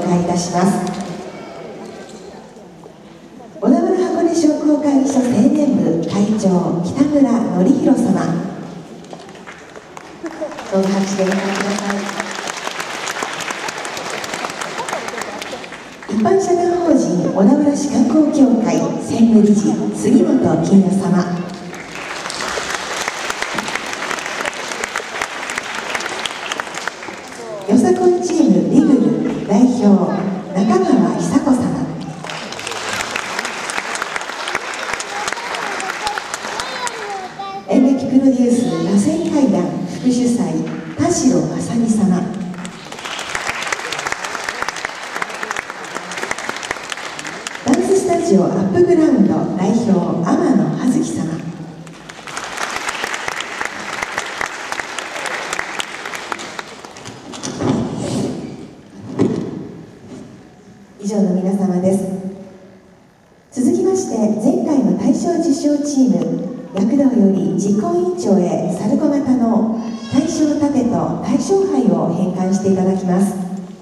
いいたします。小田原箱根商工会議所青年部会長北村則弘様、どうぞ拍手でお迎えください。一般社団法人小田原市観光協会専務理事杉本金也様、よさこいチームリグル代表中川久子様、演劇プロデュース螺旋階段副主催田代正美様、ダンススタジオアップグラウンド代表天野葉月様、以上の皆様です。続きまして、前回の大賞受賞チーム躍動より実行委員長へサルコ型の大賞盾と大賞杯を返還していただきます。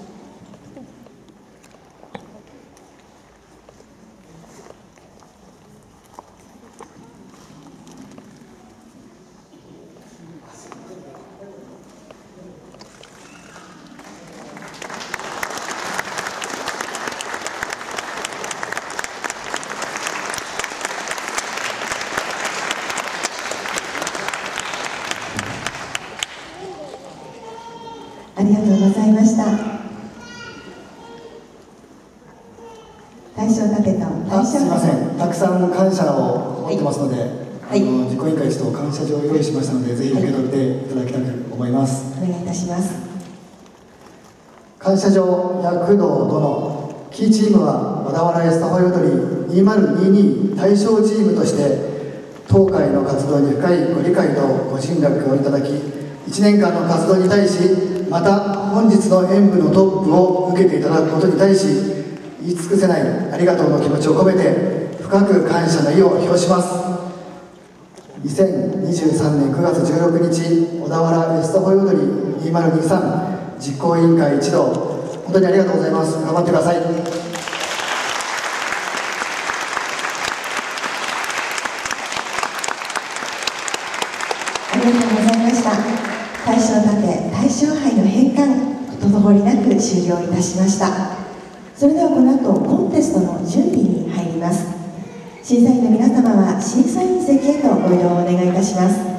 ありがとうございました。大賞盾と大賞、 すみません、たくさん感謝を持ってますので、実行委員会一同感謝状を用意しましたので、ぜひ受け取っていただきたく思います。 お願いいたします。 感謝状躍動殿、キーチームは小田原エスタホヨドリ2022大賞チームとして当会の活動に深いご理解とご信頼をいただき、1年間の活動に対し、また本日の演舞のトップを受けていただくことに対し、言い尽くせないありがとうの気持ちを込めて深く感謝の意を表します。2023年9月16日小田原エスタホヨドリ2023実行委員会一同、本当にありがとうございます。頑張ってください。 ありがとうございました。大賞盾、大賞杯の返還、滞りなく終了いたしました。それではこの後コンテストの準備に入ります。審査員の皆様は審査員席へとご移動をお願いいたします。